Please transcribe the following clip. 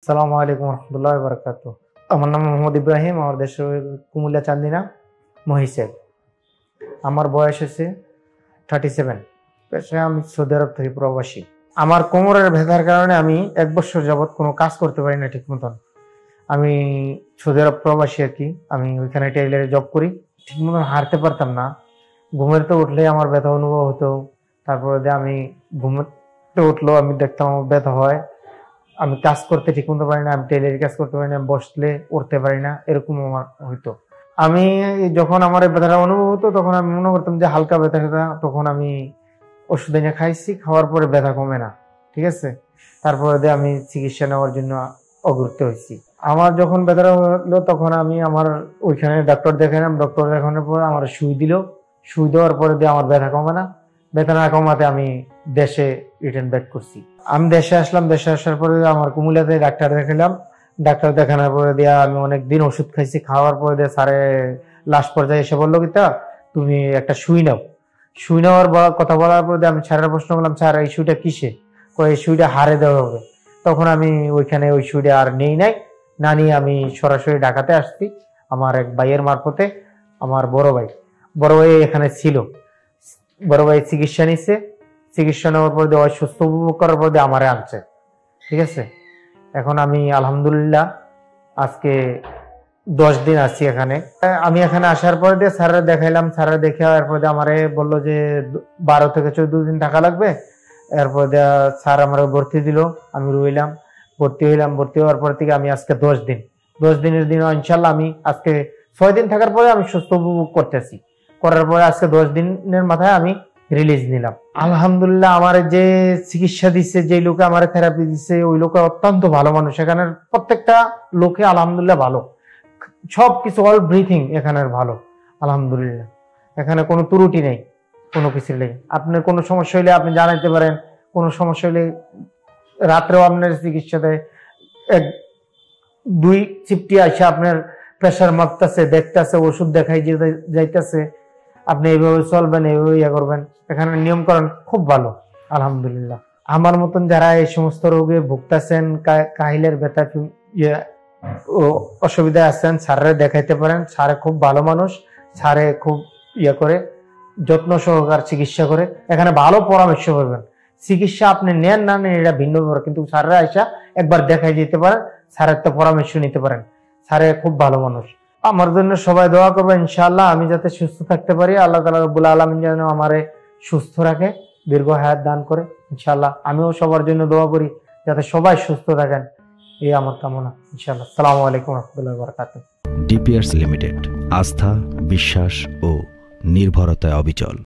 আসসালামু আলাইকুম রহমতুল্লাহ বরকাত। আমার নাম মোহাম্মদ ইব্রাহিম, আমার দেশের কুমিল্লা চান্দিনা মহিষের। আমার বয়স হচ্ছে 37। পেশায় আমি সৌদি আরব থেকে প্রবাসী। আমার কোমরের ব্যথার কারণে আমি 1 বছর যাবৎ কোনো কাজ করতে পারি না ঠিক মতন। আমি সৌদি আরব প্রবাসী আর কি। আমি ওইখানে টেইলারে জব করি। ঠিক মতন হাঁটতে পারতাম না। ঘুমেতে উঠলে আমার ব্যথা অনুভব হতো। তারপরে আমি ঘুমোতে উঠলেও আমি দেখতাম আমার ব্যথা হয়। আমি কাজ করতে ঠিক মতো পারি না, আমি টেইলারি কাজ করতে পারি না, বসলে উঠতে পারি না, এরকম আমার হইতো। আমি যখন আমার এই ব্যথাটা অনুভব হতো তখন আমি মনে করতাম যে হালকা ব্যথা, তখন আমি ওষুধ এনে খাইছি, খাওয়ার পরে ব্যথা কমে না, ঠিক আছে। তারপরে আমি চিকিৎসা নেওয়ার জন্য অগ্রসর হয়েছি। আমার যখন ব্যথাটা হলো তখন আমি আমার ওইখানে ডাক্তার দেখালাম। ডাক্তার দেখানোর পর আমার সুই দিল। সুই দেওয়ার পরে আমার ব্যথা কমে না। ব্যথা না কমাতে আমি দেশে রিটার্ন ব্যাক করছি। আমি দেশে আসলাম। দেশে আসার পরে আমার কুমিল্লাতে ডাক্তার দেখালাম। ডাক্তার দেখানোর পরে আমি অনেকদিন ওষুধ খাইছি। খাওয়ার পরে স্যারে লাস্ট পর্যায়ে এসে বললো কি, তুমি একটা সুই নাও। সুই নেওয়ার কথা বলার পরে আমি স্যারের প্রশ্ন করলাম, স্যার এই সুইটা কিসে? এই সুইটা হাড়ে দেওয়া হবে। তখন আমি ওইখানে ওই সুইটা আর নেই নাই, না নিয়ে আমি সরাসরি ঢাকাতে আসছি আমার এক ভাইয়ের মারফতে। আমার বড় ভাই এখানে ছিল। বড় ভাই চিকিৎসা নিচ্ছে। চিকিৎসা নেওয়ার পর সুস্থ উপভোগ করার পর আমারে আনছে, ঠিক আছে। এখন আমি আলহামদুলিল্লাহ আজকে 10 দিন আছি এখানে। আমি এখানে আসার পরে স্যারের দেখাইলাম। স্যারের দেখে এরপরে আমারে বললো যে 12 থেকে 14 দিন টাকা লাগবে। এরপর স্যার আমার ভর্তি দিল। আমি রইলাম, ভর্তি হইলাম। ভর্তি হওয়ার পর থেকে আমি আজকে 10 দিনের দিন ইনশাল্লাহ আমি আজকে 6 দিন থাকার পরে আমি সুস্থ উপভোগ করতেছি। করার পরে আজকে 10 দিনের মাথায় আমি রিলিজ নিলাম। আলহামদুলিল্লাহ আমার যে চিকিৎসা দিচ্ছে, যে লোকে আমার থেরাপি দিচ্ছে, ওই লোকে অত্যন্ত ভালো মানুষ। এখানের প্রত্যেকটা লোকে আলহামদুলিল্লাহ ভালো। সবকিছু অল ব্রিথিং এখানের ভালো আলহামদুলিল্লাহ। এখানে কোনো ত্রুটি নেই কোনো কিছু নেই। আপনার কোনো সমস্যা হইলে আপনি জানাইতে পারেন। কোনো সমস্যা হইলে রাত্রেও আপনার চিকিৎসা দেয়। 1-2 চিপটি আসে আপনার প্রেশার মাপতেছে, দেখতেছে, ওষুধ দেখাই যাইতেছে। আপনি এইভাবে চলবেন, এইভাবে ইয়ে করবেন। এখানে নিয়মকরণ খুব ভালো আলহামদুলিল্লাহ। আমার মতন যারা এই সমস্ত রোগে ভুগতেছেন, কাহিলের ব্যথা অসুবিধায় আছেন, স্যারে দেখাইতে পারেন। স্যারে খুব ভালো মানুষ। স্যারে খুব ইয়ে করে, যত্ন সহকার চিকিৎসা করে। এখানে ভালো পরামর্শ করবেন। চিকিৎসা আপনি নেন না নেন এটা ভিন্ন ব্যাপার, কিন্তু স্যাররা আইসা একবার দেখাই যেতে পারেন, স্যারের তো পরামর্শ নিতে পারেন। স্যারে খুব ভালো মানুষ। আমার জন্য সবাই দোয়া করবে ইনশাআল্লাহ, আমি যাতে সুস্থ থাকতে পারি। আল্লাহ তাআলা রব্বুল আলামিন যেন আমারে সুস্থ রাখে, দীর্ঘ হায়াত দান করে ইনশাআল্লাহ। আমিও সবার জন্য দোয়া করি যাতে সবাই সুস্থ থাকেন, এই আমার কামনা ইনশাআল্লাহ। আসসালামু আলাইকুম রহমতুল্লাহি ওয়া বারাকাতুহু। ডিপিআরস লিমিটেড, আস্থা, বিশ্বাস ও নির্ভরতায় অবিচল।